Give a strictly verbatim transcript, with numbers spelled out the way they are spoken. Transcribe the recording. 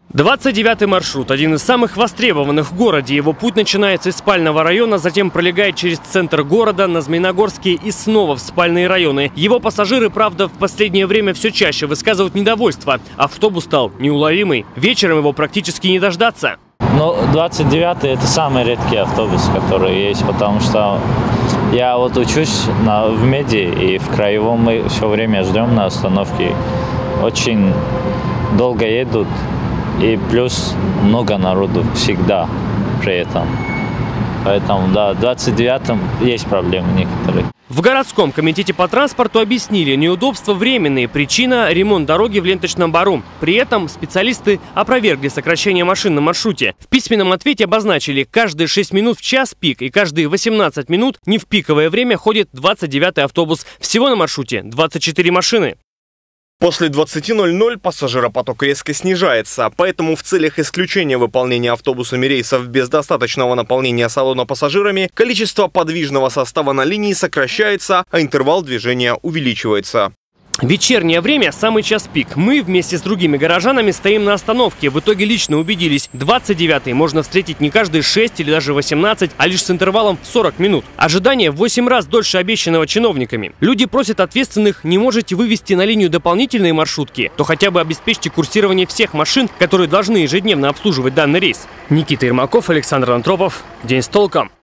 двадцать девятый маршрут – один из самых востребованных в городе. Его путь начинается из спального района, затем пролегает через центр города, на Змеиногорские и снова в спальные районы. Его пассажиры, правда, в последнее время все чаще высказывают недовольство. Автобус стал неуловимый. Вечером его практически не дождаться. Ну, двадцать девятый – это самый редкий автобус, который есть, потому что я вот учусь на, в меди, и в краевом мы все время ждем на остановке. Очень долго едут. И плюс много народу всегда при этом. Поэтому, да, в двадцать девятом есть проблемы некоторые. В городском комитете по транспорту объяснили, неудобства временные, причина – ремонт дороги в Ленточном Бару. При этом специалисты опровергли сокращение машин на маршруте. В письменном ответе обозначили, каждые шесть минут в час пик и каждые восемнадцать минут не в пиковое время ходит двадцать девятый автобус. Всего на маршруте двадцать четыре машины. После двадцати ноль-ноль пассажиропоток резко снижается, поэтому в целях исключения выполнения автобусами рейсов без достаточного наполнения салона пассажирами количество подвижного состава на линии сокращается, а интервал движения увеличивается. Вечернее время – самый час пик. Мы вместе с другими горожанами стоим на остановке. В итоге лично убедились, двадцать девятый можно встретить не каждые шесть или даже восемнадцать, а лишь с интервалом сорок минут. Ожидание в восемь раз дольше обещанного чиновниками. Люди просят ответственных: не можете вывести на линию дополнительные маршрутки, то хотя бы обеспечьте курсирование всех машин, которые должны ежедневно обслуживать данный рейс. Никита Ермаков, Александр Антропов. День с толком.